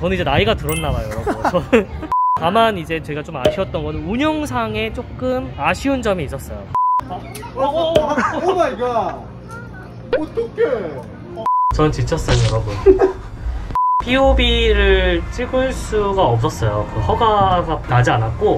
저는 이제 나이가 들었나봐요, 여러분. 저는 다만 이제 제가 좀 아쉬웠던 거는 운영상에 조금 아쉬운 점이 있었어요. 오 마이 갓. 어떡해. 전 지쳤어요, 여러분. POV를 찍을 수가 없었어요. 그 허가가 나지 않았고.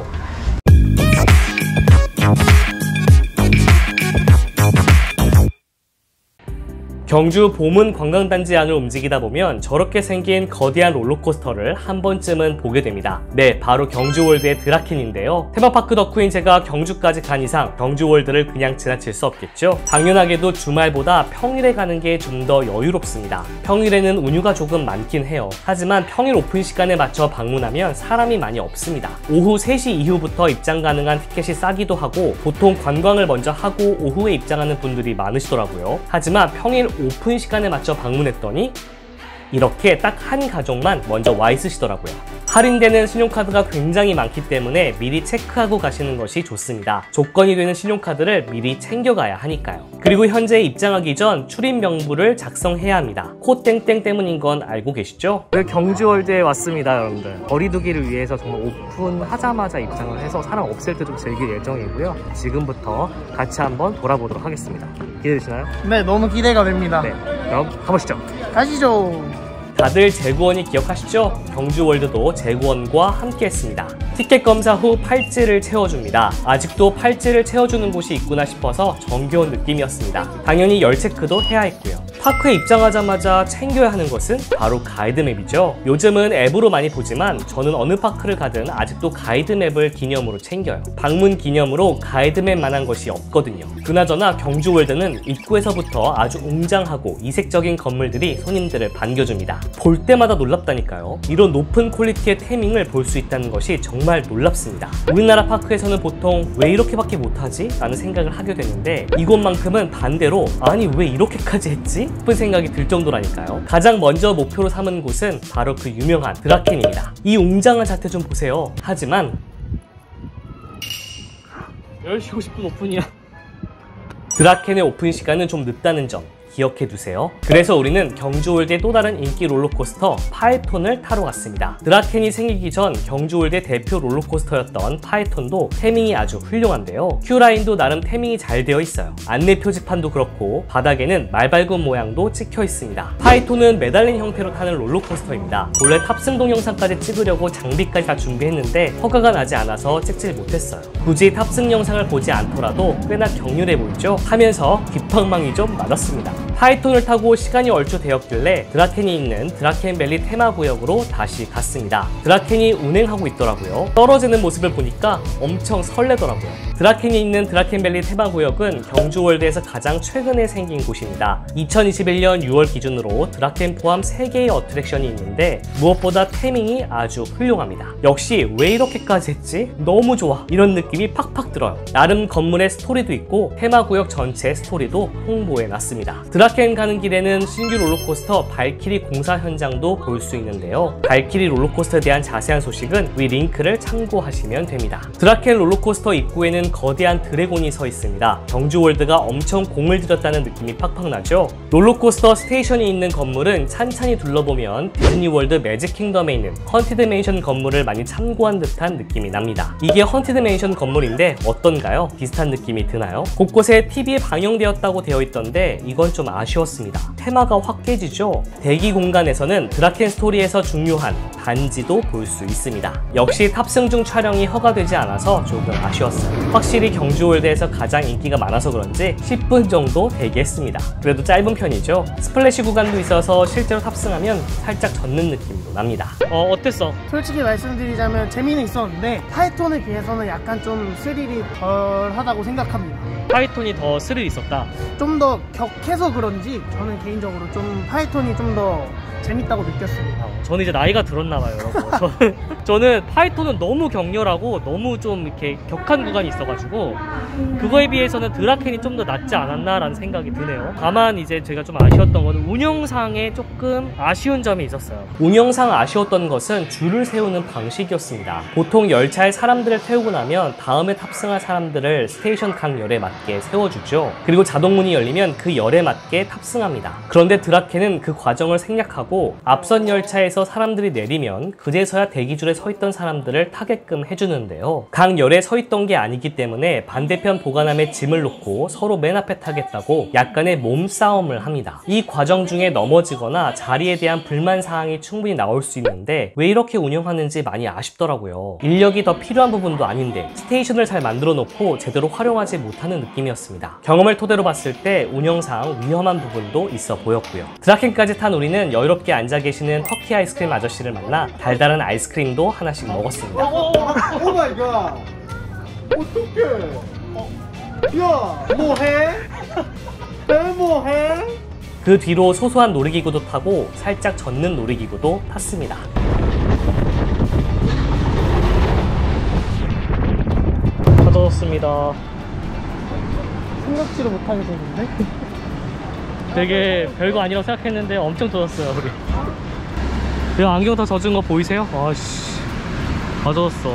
경주 보문 관광단지 안을 움직이다 보면 저렇게 생긴 거대한 롤러코스터를 한 번쯤은 보게 됩니다. 네, 바로 경주월드의 드라켄인데요. 테마파크 덕후인 제가 경주까지 간 이상 경주월드를 그냥 지나칠 수 없겠죠. 당연하게도 주말보다 평일에 가는 게 좀 더 여유롭습니다. 평일에는 운유가 조금 많긴 해요. 하지만 평일 오픈 시간에 맞춰 방문하면 사람이 많이 없습니다. 오후 3시 이후부터 입장 가능한 티켓이 싸기도 하고 보통 관광을 먼저 하고 오후에 입장하는 분들이 많으시더라고요. 하지만 평일 오픈 시간에 맞춰 방문했더니 이렇게 딱 한 가족만 먼저 와 있으시더라고요. 할인되는 신용카드가 굉장히 많기 때문에 미리 체크하고 가시는 것이 좋습니다. 조건이 되는 신용카드를 미리 챙겨가야 하니까요. 그리고 현재 입장하기 전 출입 명부를 작성해야 합니다. 코 땡땡 때문인 건 알고 계시죠? 경주월드에 왔습니다, 여러분들. 거리두기를 위해서 정말 오픈하자마자 입장을 해서 사람 없을 때 좀 즐길 예정이고요. 지금부터 같이 한번 돌아보도록 하겠습니다. 기대되시나요? 네, 너무 기대가 됩니다. 네, 그럼 가보시죠. 가시죠. 다들 재구원이 기억하시죠? 경주월드도 재구원과 함께 했습니다. 티켓 검사 후 팔찌를 채워줍니다. 아직도 팔찌를 채워주는 곳이 있구나 싶어서 정겨운 느낌이었습니다. 당연히 열 체크도 해야 했고요. 파크에 입장하자마자 챙겨야 하는 것은 바로 가이드맵이죠. 요즘은 앱으로 많이 보지만 저는 어느 파크를 가든 아직도 가이드맵을 기념으로 챙겨요. 방문 기념으로 가이드맵만한 것이 없거든요. 그나저나 경주월드는 입구에서부터 아주 웅장하고 이색적인 건물들이 손님들을 반겨줍니다. 볼 때마다 놀랍다니까요. 이런 높은 퀄리티의 태밍을 볼 수 있다는 것이 정말 놀랍습니다. 우리나라 파크에서는 보통 왜 이렇게밖에 못하지? 라는 생각을 하게 되는데 이곳만큼은 반대로 아니 왜 이렇게까지 했지? 싶은 생각이 들 정도라니까요. 가장 먼저 목표로 삼은 곳은 바로 그 유명한 드라켄입니다. 이 웅장한 자태 좀 보세요. 하지만 10시 50분 오픈이야. 드라켄의 오픈 시간은 좀 늦다는 점 기억해두세요. 그래서 우리는 경주월드의 또 다른 인기 롤러코스터 파이톤을 타러 갔습니다. 드라켄이 생기기 전 경주월드의 대표 롤러코스터였던 파이톤도 태밍이 아주 훌륭한데요. 큐라인도 나름 태밍이 잘 되어 있어요. 안내 표지판도 그렇고 바닥에는 말발굽 모양도 찍혀 있습니다. 파이톤은 매달린 형태로 타는 롤러코스터입니다. 원래 탑승 동영상까지 찍으려고 장비까지 다 준비했는데 허가가 나지 않아서 찍질 못했어요. 굳이 탑승 영상을 보지 않더라도 꽤나 격렬해 보이죠? 하면서 귓방망이 좀 맞았습니다. 파이톤을 타고 시간이 얼추 되었길래 드라켄이 있는 드라켄밸리 테마구역으로 다시 갔습니다. 드라켄이 운행하고 있더라고요. 떨어지는 모습을 보니까 엄청 설레더라고요. 드라켄이 있는 드라켄밸리 테마구역은 경주월드에서 가장 최근에 생긴 곳입니다. 2021년 6월 기준으로 드라켄 포함 3개의 어트랙션이 있는데 무엇보다 태밍이 아주 훌륭합니다. 역시 왜 이렇게까지 했지? 너무 좋아! 이런 느낌이 팍팍 들어요. 나름 건물의 스토리도 있고 테마구역 전체 스토리도 홍보해놨습니다. 드라켄 가는 길에는 신규 롤러코스터 발키리 공사 현장도 볼 수 있는데요. 발키리 롤러코스터에 대한 자세한 소식은 위 링크를 참고하시면 됩니다. 드라켄 롤러코스터 입구에는 거대한 드래곤이 서 있습니다. 경주월드가 엄청 공을 들였다는 느낌이 팍팍 나죠? 롤러코스터 스테이션이 있는 건물은 찬찬히 둘러보면 디즈니월드 매직킹덤에 있는 헌티드 맨션 건물을 많이 참고한 듯한 느낌이 납니다. 이게 헌티드 맨션 건물인데 어떤가요? 비슷한 느낌이 드나요? 곳곳에 TV에 방영되었다고 되어 있던데 이건 좀 아쉬웠습니다. 테마가 확 깨지죠? 대기 공간에서는 드라켄 스토리에서 중요한 반지도 볼 수 있습니다. 역시 탑승 중 촬영이 허가되지 않아서 조금 아쉬웠어요. 확실히 경주월드에서 가장 인기가 많아서 그런지 10분 정도 대기했습니다. 그래도 짧은 편이죠. 스플래시 구간도 있어서 실제로 탑승하면 살짝 젖는 느낌도 납니다. 어땠어? 솔직히 말씀드리자면 재미는 있었는데 파이톤에 비해서는 약간 좀 스릴이 덜하다고 생각합니다. 파이톤이 더 스릴 있었다. 좀 더 격해서 그런지 저는 개인적으로 좀 파이톤이 좀 더 재밌다고 느꼈습니다. 저는 이제 나이가 들었나봐요, 여러분. 저는 파이톤은 너무 격렬하고 너무 좀 이렇게 격한 구간이 있어가지고 그거에 비해서는 드라켄이 좀 더 낫지 않았나라는 생각이 드네요. 다만 이제 제가 좀 아쉬웠던 거는 운영상에 조금 아쉬운 점이 있었어요. 운영상 아쉬웠던 것은 줄을 세우는 방식이었습니다. 보통 열차에 사람들을 태우고 나면 다음에 탑승할 사람들을 스테이션 각 열에 맞춰 맞게 세워주죠. 그리고 자동문이 열리면 그 열에 맞게 탑승합니다. 그런데 드라켄은 그 과정을 생략하고 앞선 열차에서 사람들이 내리면 그제서야 대기줄에 서 있던 사람들을 타게끔 해주는데요. 각 열에 서 있던 게 아니기 때문에 반대편 보관함에 짐을 놓고 서로 맨 앞에 타겠다고 약간의 몸싸움을 합니다. 이 과정 중에 넘어지거나 자리에 대한 불만 사항이 충분히 나올 수 있는데 왜 이렇게 운영하는지 많이 아쉽더라고요. 인력이 더 필요한 부분도 아닌데 스테이션을 잘 만들어 놓고 제대로 활용하지 못하는 느낌이었습니다. 경험을 토대로 봤을 때 운영상 위험한 부분도 있어 보였고요. 드라켄까지 탄 우리는 여유롭게 앉아 계시는 터키 아이스크림 아저씨를 만나 달달한 아이스크림도 하나씩 먹었습니다. 오 마이 갓. 어떡해. 야, 뭐해? 왜 뭐해? 그 뒤로 소소한 놀이기구도 타고 살짝 젖는 놀이기구도 탔습니다. 다 젖었습니다. 생각지도 못하게 되는데? 되게 별거 아니라고 생각했는데 엄청 젖었어요 우리. 야, 안경 다 젖은 거 보이세요? 아씨, 다 젖었어.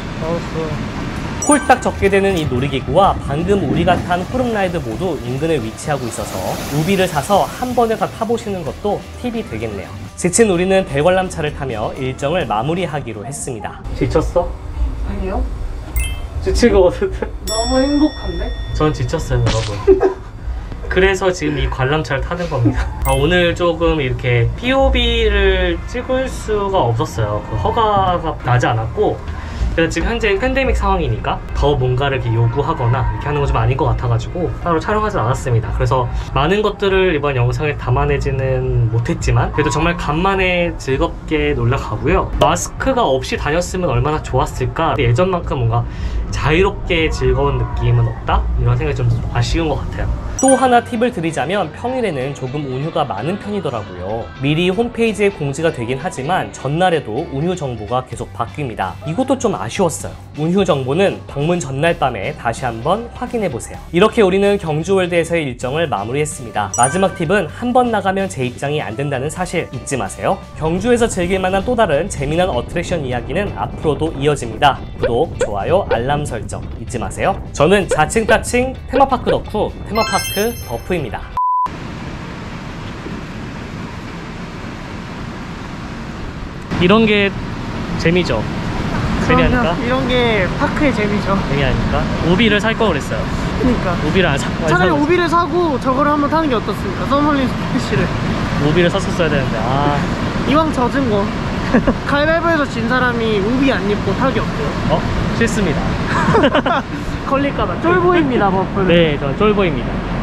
홀딱 젖게 되는 이 놀이기구와 방금 우리가 탄 호름라이드 모두 인근에 위치하고 있어서 우비를 사서 한 번에 다 타보시는 것도 팁이 되겠네요. 지친 우리는 대관람차를 타며 일정을 마무리하기로 했습니다. 지쳤어? 아니요. 지칠 것 같은데? 너무 행복한데? 전 지쳤어요 여러분. 그래서 지금 이 관람차를 타는 겁니다. 오늘 조금 이렇게 POV를 찍을 수가 없었어요. 그 허가가 나지 않았고, 그래서 지금 현재 팬데믹 상황이니까 더 뭔가를 이렇게 요구하거나 이렇게 하는 건 좀 아닌 것 같아가지고 따로 촬영하진 않았습니다. 그래서 많은 것들을 이번 영상에 담아내지는 못했지만 그래도 정말 간만에 즐겁게 놀러 가고요. 마스크가 없이 다녔으면 얼마나 좋았을까. 예전만큼 뭔가 자유롭게 즐거운 느낌은 없다? 이런 생각이 좀 아쉬운 것 같아요. 또 하나 팁을 드리자면 평일에는 조금 운휴가 많은 편이더라고요. 미리 홈페이지에 공지가 되긴 하지만 전날에도 운휴 정보가 계속 바뀝니다. 이것도 좀 아쉬웠어요. 운휴 정보는 방문 전날 밤에 다시 한번 확인해보세요. 이렇게 우리는 경주월드에서의 일정을 마무리했습니다. 마지막 팁은 한 번 나가면 재입장이 안 된다는 사실 잊지 마세요. 경주에서 즐길 만한 또 다른 재미난 어트랙션 이야기는 앞으로도 이어집니다. 구독, 좋아요, 알람 설정 잊지 마세요. 저는 자칭 따칭 테마파크 덕후 테마파크 버프입니다. 이런 게 재미죠? 재미하니까? 이런 게 파크의 재미죠. 재미하니까? 우비를 살 걸 그랬어요. 그러니까 우비를 안 사. 차라리 우비를 사고 저거를 한번 타는 게 어떻습니까? 썸머린 스페셜을. 우비를 샀었어야 되는데. 이왕 젖은 거 가위바위보에서 진 사람이 우비 안 입고 타기 어때요? 싫습니다. 걸릴까봐 쫄보입니다 버프는. 네, 전 쫄보입니다.